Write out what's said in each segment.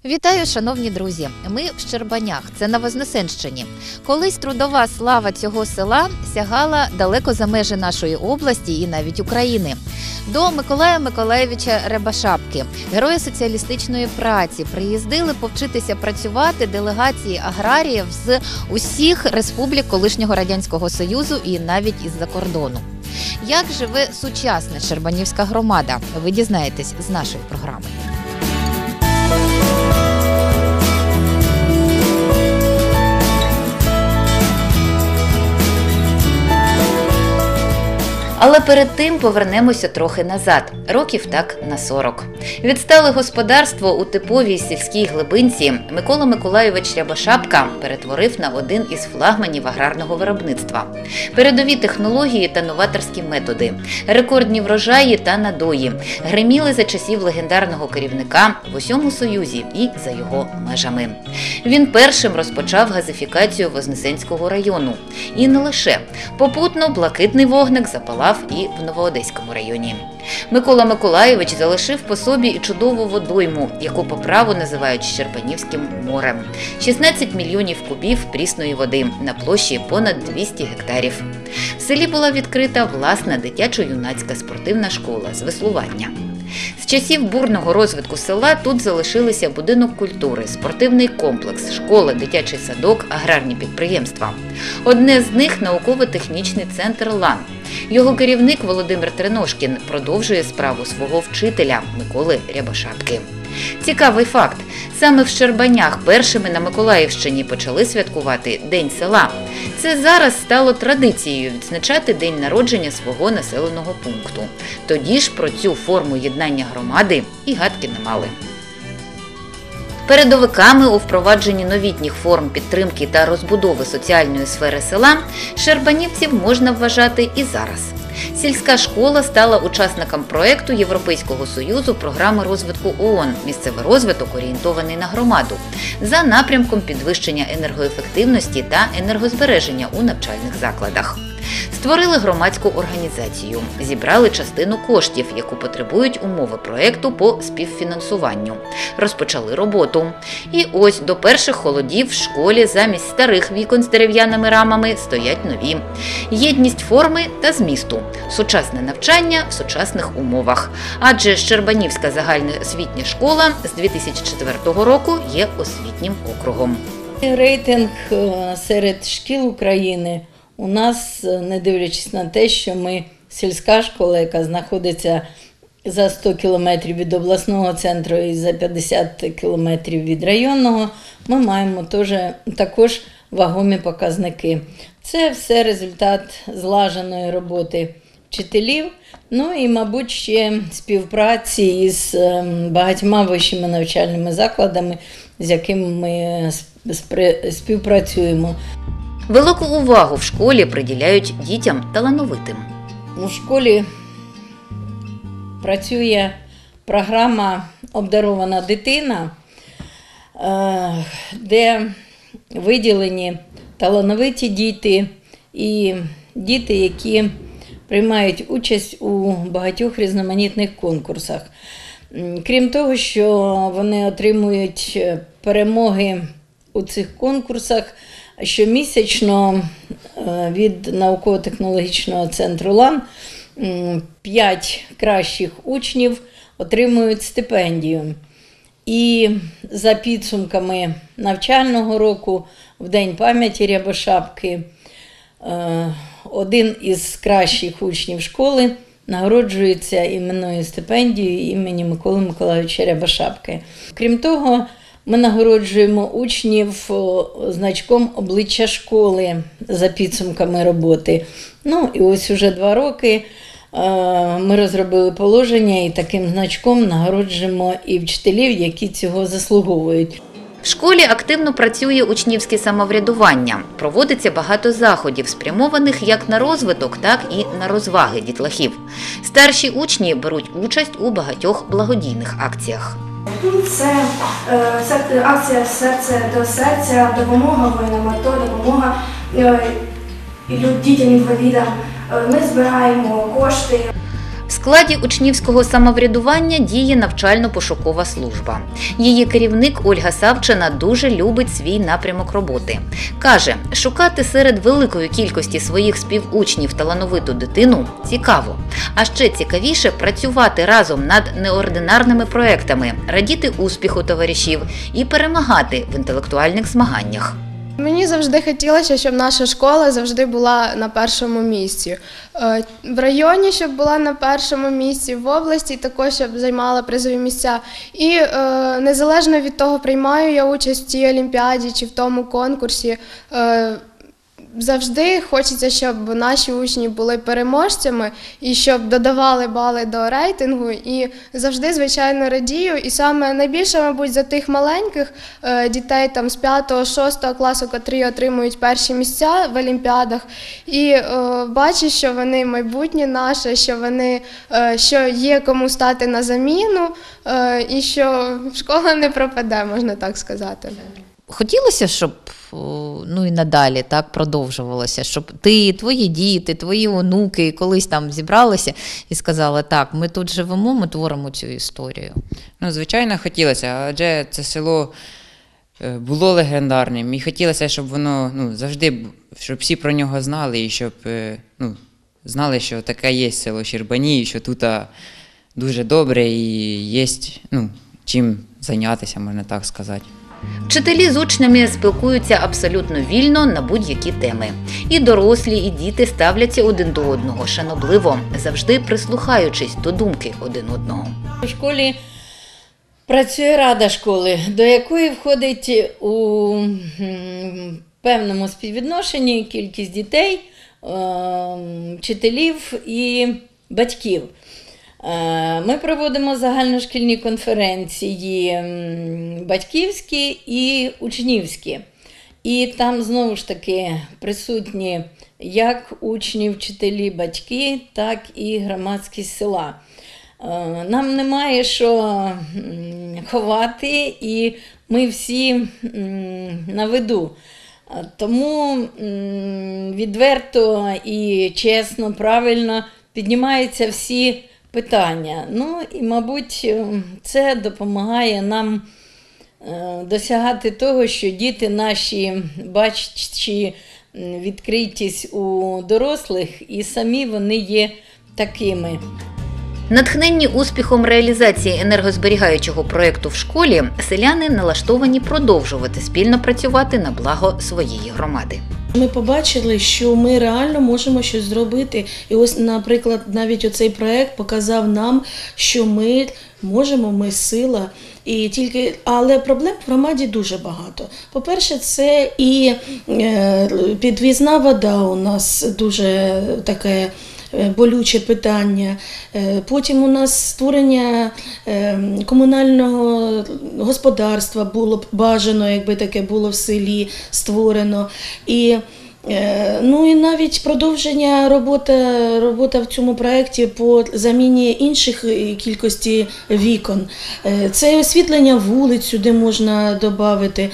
Вітаю, шановні друзі! Ми в Щербанях, це на Вознесенщині. Колись трудова слава цього села сягала далеко за межі нашої області і навіть України. До Миколая Миколайовича Рябошапки, героя соціалістичної праці, приїздили повчитися працювати делегації аграріїв з усіх республік колишнього Радянського Союзу і навіть із-за кордону. Як живе сучасна щербанівська громада? Ви дізнаєтесь з нашої програми. Але перед тим повернемося трохи назад, років так на 40. Відстале господарство у типовій сільській глибинці Микола Миколайович Рябошапка перетворив на один із флагманів аграрного виробництва. Передові технології та новаторські методи, рекордні врожаї та надої гриміли за часів легендарного керівника в усьому Союзі і за його межами. Він першим розпочав газифікацію Вознесенського району. І не лише. Попутно блакитний вогник запалав і в Новоодеському районі. Микола Миколайович залишив по собі і чудову водойму, яку по праву називають Щербанівським морем. 16 мільйонів кубів прісної води на площі понад 200 гектарів. В селі була відкрита власна дитячо-юнацька спортивна школа з веслування. З часів бурного розвитку села тут залишилися будинок культури, спортивний комплекс, школа, дитячий садок, аграрні підприємства. Одне з них – науково-технічний центр «ЛАН». Його керівник Володимир Треношкін продовжує справу свого вчителя Миколи Рябошапки. Цікавий факт. Саме в Щербанях першими на Миколаївщині почали святкувати День села. Це зараз стало традицією відзначати день народження свого населеного пункту. Тоді ж про цю форму єднання громади і гадки не мали. Передовиками у впровадженні новітніх форм підтримки та розбудови соціальної сфери села щербанівців можна вважати і зараз. Сільська школа стала учасником проєкту Європейського Союзу програми розвитку ООН «Місцевий розвиток, орієнтований на громаду» за напрямком підвищення енергоефективності та енергозбереження у навчальних закладах. Створили громадську організацію, зібрали частину коштів, яку потребують умови проєкту по співфінансуванню. Розпочали роботу. І ось до перших холодів в школі замість старих вікон з дерев'яними рамами стоять нові. Єдність форми та змісту. Сучасне навчання в сучасних умовах. Адже Щербанівська загальноосвітня школа з 2004 року є освітнім округом. Рейтинг серед шкіл України у нас, не дивлячись на те, що ми сільська школа, яка знаходиться за 100 кілометрів від обласного центру і за 50 кілометрів від районного, ми маємо також вагомі показники. Це все результат злаженої роботи вчителів, ну і, мабуть, ще співпраці із багатьма вищими навчальними закладами, з якими ми співпрацюємо. Велику увагу в школі приділяють дітям талановитим. У школі працює програма «Обдарована дитина», де виділені талановиті діти і діти, які приймають участь у багатьох різноманітних конкурсах. Крім того, що вони отримують перемоги у цих конкурсах, щомісячно від науково-технологічного центру «ЛАН» 5 кращих учнів отримують стипендію. І за підсумками навчального року, в День пам'яті Рябошапки, один із кращих учнів школи нагороджується іменною стипендією імені Миколи Миколайовича Рябошапки. Крім того, ми нагороджуємо учнів значком обличчя школи за підсумками роботи. Ну і ось уже 2 роки ми розробили положення і таким значком нагороджуємо і вчителів, які цього заслуговують. В школі активно працює учнівське самоврядування. Проводиться багато заходів, спрямованих як на розвиток, так і на розваги дітлахів. Старші учні беруть участь у багатьох благодійних акціях. Це акція «Серце до серця», допомога воїнам АТО, допомога дітям-інвалідам. Ми збираємо кошти. складі учнівського самоврядування діє навчально-пошукова служба. Її керівник Ольга Савчина дуже любить свій напрямок роботи. Каже, шукати серед великої кількості своїх співучнів талановиту дитину цікаво. А ще цікавіше працювати разом над неординарними проектами, радіти успіху товаришів і перемагати в інтелектуальних змаганнях. Мені завжди хотілося, щоб наша школа завжди була на першому місці. В районі, щоб була на першому місці, в області також, щоб займала призові місця. І незалежно від того, приймаю я участь в цій олімпіаді чи в тому конкурсі, завжди хочеться, щоб наші учні були переможцями і щоб додавали бали до рейтингу. І завжди, звичайно, радію. І саме найбільше, мабуть, за тих маленьких дітей там, з 5-6 класу, котрі отримують перші місця в олімпіадах. І бачу, що вони майбутнє наше, що є кому стати на заміну і що школа не пропаде, можна так сказати. Хотілося, щоб і надалі так продовжувалося, щоб ти, твої діти, твої онуки колись там зібралися і сказали, так, ми тут живемо, ми творимо цю історію. Звичайно, хотілося, адже це село було легендарним, і хотілося, щоб воно завжди, щоб всі про нього знали, і щоб знали, що таке є село Щербані, і що тут дуже добре, і є чим зайнятися, можна так сказати. Вчителі з учнями спілкуються абсолютно вільно на будь-які теми. І дорослі, і діти ставляться один до одного шанобливо, завжди прислухаючись до думки один одного. У школі працює рада школи, до якої входить у певному співвідношенні кількість дітей, вчителів і батьків. Ми проводимо загальношкільні конференції батьківські і учнівські. І там знову ж таки присутні як учні, вчителі, батьки, так і громадськість села. Нам немає що ховати, і ми всі на виду. Тому відверто і чесно, правильно піднімаються всі питання. І, мабуть, це допомагає нам досягати того, що діти наші, бачачи відкритість у дорослих, і самі вони є такими. Натхненні успіхом реалізації енергозберігаючого проєкту в школі, селяни налаштовані продовжувати спільно працювати на благо своєї громади. Ми побачили, що ми реально можемо щось зробити. І ось, наприклад, навіть оцей проєкт показав нам, що ми можемо, ми сила. Але проблем в громаді дуже багато. По-перше, це і підвізна вода у нас дуже таке болюче питання. Потім у нас створення комунального господарства було б бажано, якби таке було в селі створено. І навіть продовження робота в цьому проєкті по заміні інших кількості вікон. Це освітлення вулиць сюди можна додати.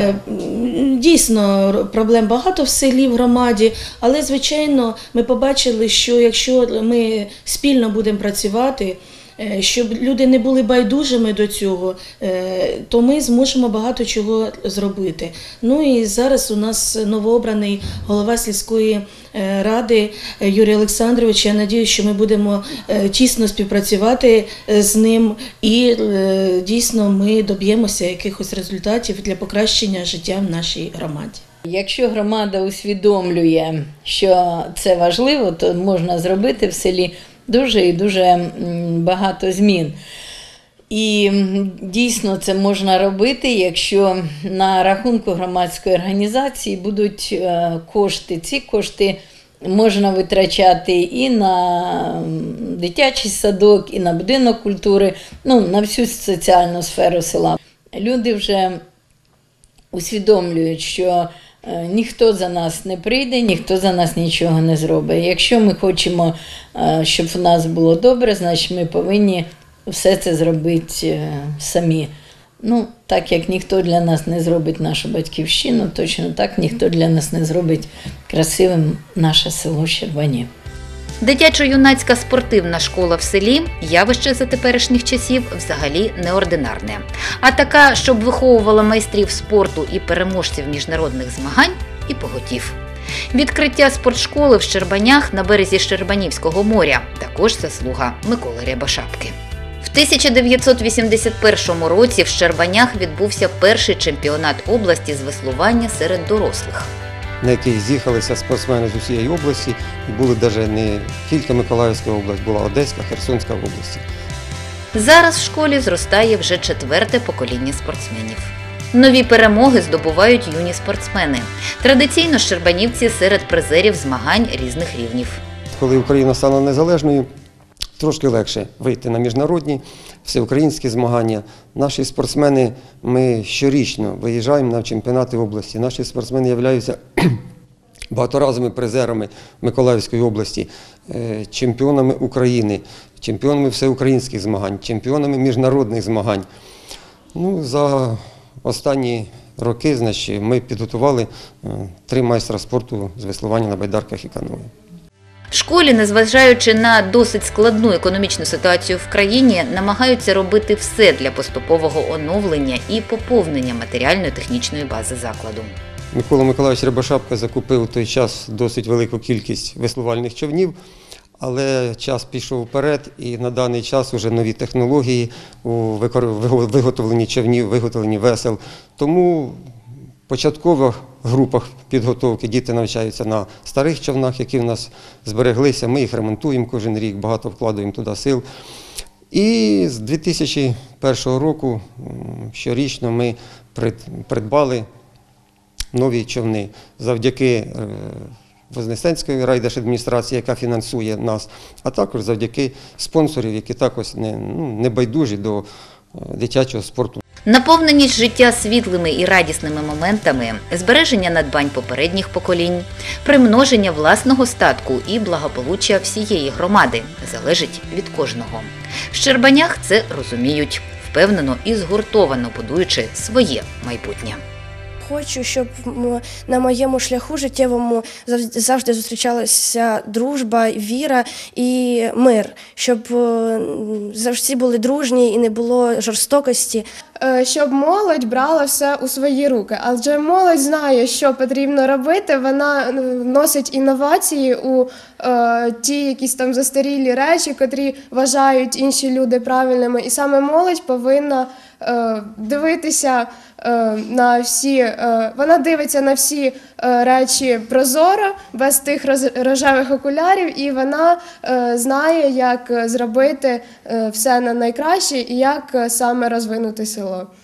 Дійсно, проблем багато в селі, в громаді, але, звичайно, ми побачили, що якщо ми спільно будемо працювати, щоб люди не були байдужими до цього, то ми зможемо багато чого зробити. І зараз у нас новообраний голова сільської ради Юрій Олександрович. Я сподіваюся, що ми будемо тісно співпрацювати з ним і дійсно ми доб'ємося якихось результатів для покращення життя в нашій громаді. Якщо громада усвідомлює, що це важливо, то можна зробити в селі дуже і дуже багато змін. І дійсно це можна робити, якщо на рахунку громадської організації будуть кошти. Ці кошти можна витрачати і на дитячий садок, і на будинок культури, на всю соціальну сферу села. Люди вже усвідомлюють, що ніхто за нас не прийде, ніхто за нас нічого не зробить. Якщо ми хочемо, щоб в нас було добре, значить ми повинні все це зробити самі. Так як ніхто для нас не зробить нашу батьківщину, точно так ніхто для нас не зробить красивим наше село Щербані. Дитячо-юнацька спортивна школа в селі – явище за теперішніх часів взагалі неординарне. А така, щоб виховувала майстрів спорту і переможців міжнародних змагань – і поготів. Відкриття спортшколи в Щербанях на березі Щербанівського моря – також заслуга Миколи Рябошапки. В 1981 році в Щербанях відбувся перший чемпіонат області з веслування серед дорослих. На яких з'їхалися спортсмени з усієї області, і були навіть не тільки Миколаївська область, була Одеська, Херсонська області. Зараз в школі зростає вже 4-те покоління спортсменів. Нові перемоги здобувають юні спортсмени. Традиційно щербанівці серед призерів змагань різних рівнів. Коли Україна стала незалежною, трошки легше вийти на міжнародні, всеукраїнські змагання. Наші спортсмени, ми щорічно виїжджаємо на чемпіонати області. Наші спортсмени являються багаторазовими призерами Миколаївської області, чемпіонами України, чемпіонами всеукраїнських змагань, чемпіонами міжнародних змагань. За останні роки ми підготували 3 майстра спорту з веслування на байдарках і каное. Школі, незважаючи на досить складну економічну ситуацію в країні, намагаються робити все для поступового оновлення і поповнення матеріально-технічної бази закладу. Микола Миколайович Рябошапка закупив у той час досить велику кількість веслувальних човнів, але час пішов вперед, і на даний час вже нові технології у виготовленні човнів, виготовленні весел. Тому в початкових групах підготовки діти навчаються на старих човнах, які в нас збереглися. Ми їх ремонтуємо кожен рік, багато вкладаємо туди сил. І з 2001 року щорічно ми придбали нові човни завдяки Вознесенської райдержадміністрації, яка фінансує нас, а також завдяки спонсорів, які також не байдужі до дитячого спорту. Наповненість життя світлими і радісними моментами, збереження надбань попередніх поколінь, примноження власного статку і благополуччя всієї громади залежить від кожного. В Щербанях це розуміють, впевнено і згуртовано будуючи своє майбутнє. Хочу, щоб на моєму шляху життєвому завжди зустрічалася дружба, віра і мир, щоб завжди були дружні і не було жорстокості. Щоб молодь брала все у свої руки. Адже молодь знає, що потрібно робити, вона вносить інновації у ті якісь там застарілі речі, котрі вважають інші люди правильними. І саме молодь повинна дивитися на всі, вона дивиться на всі речі прозоро, без тих рожевих окулярів, і вона знає, як зробити все на найкраще і як саме розвинути село.